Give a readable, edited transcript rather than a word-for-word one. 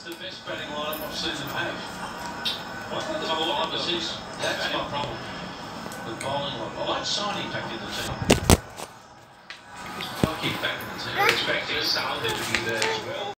the best batting lineup I've seen them have. I thought the top 5 or 6. That's my problem. The bowling, I like signing back in the team. I keep back in the team. Expecting Southern to be there as well.